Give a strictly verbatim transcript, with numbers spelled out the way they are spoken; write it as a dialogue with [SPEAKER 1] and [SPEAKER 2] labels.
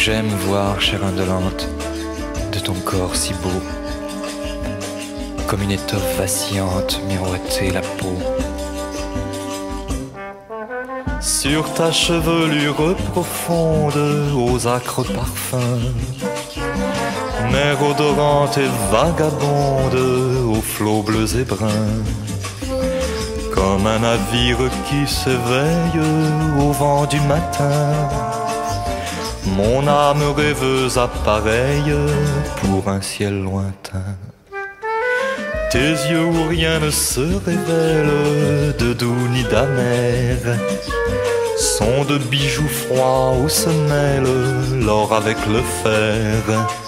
[SPEAKER 1] j'aime voir, chair indolente, de ton corps si beau, comme une étoffe vacillante miroiter la peau. Sur ta chevelure profonde, aux acres parfums, mer odorante et vagabonde, aux flots bleus et bruns, comme un navire qui s'éveille au vent du matin, mon âme rêveuse appareille pour un ciel lointain. Tes yeux où rien ne se révèle de doux ni d'amer sont de bijoux froids où se mêle l'or avec le fer.